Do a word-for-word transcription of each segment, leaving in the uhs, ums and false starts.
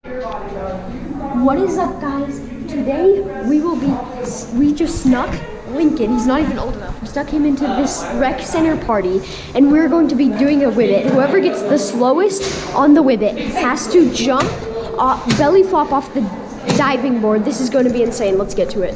What is up, guys? Today we will be, we just snuck Lincoln, he's not even old enough, we snuck him into this rec center party, and we're going to be doing a Wibit. Whoever gets the slowest on the Wibit has to jump, uh, belly flop off the diving board. This is going to be insane. Let's get to it.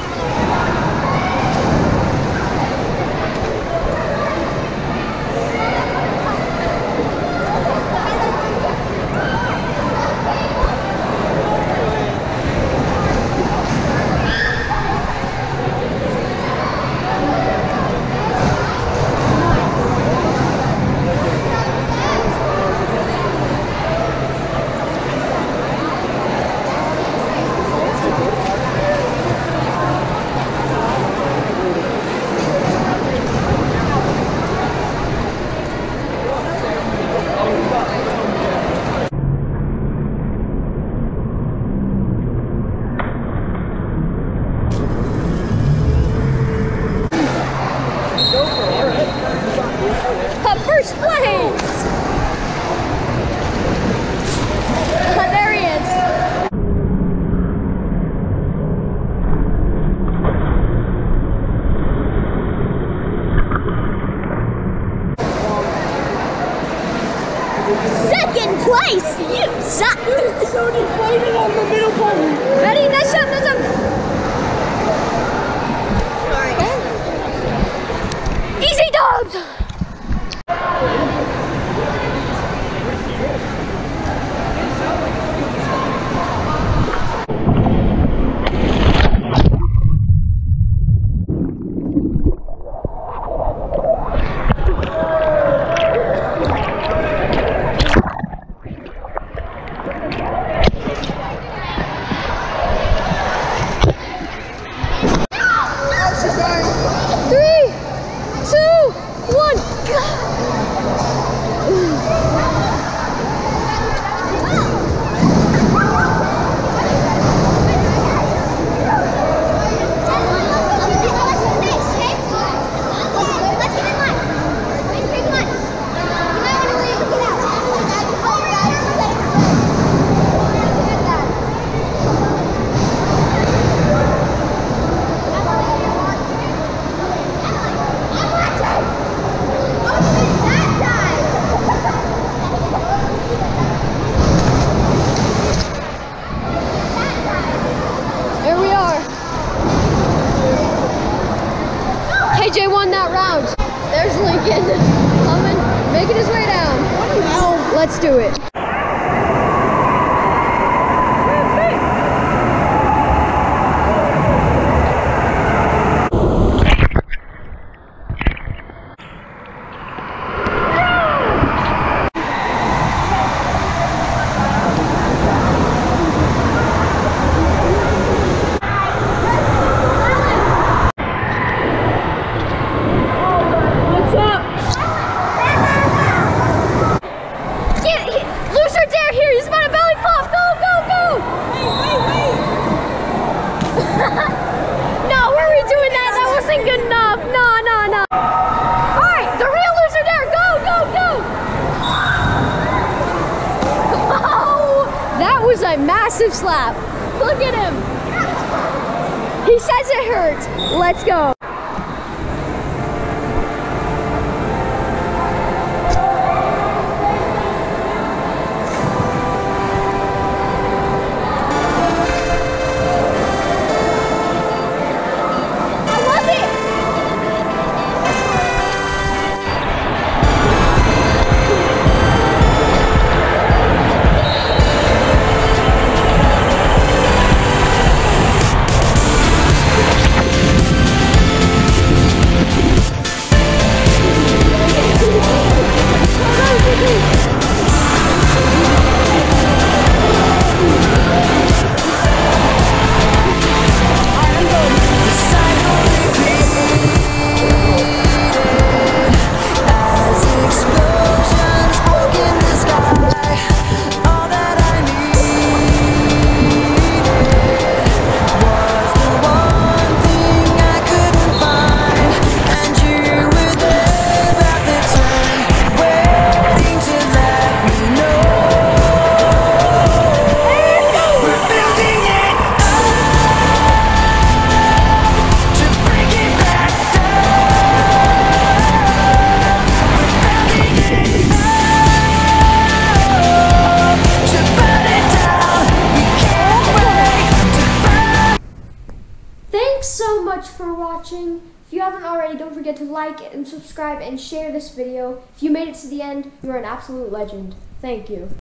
First place! There he is! Second place! You suck! It's so deflated on the middle button! Ready? Nice shot, nice shot! Alright. Easy dubs! J won that round. There's Lincoln coming, making his way down. Let's do it. A massive slap. Look at him. He says it hurts. Let's go. watching. If you haven't already, don't forget to like and subscribe and share this video. If you made it to the end, you are an absolute legend. Thank you.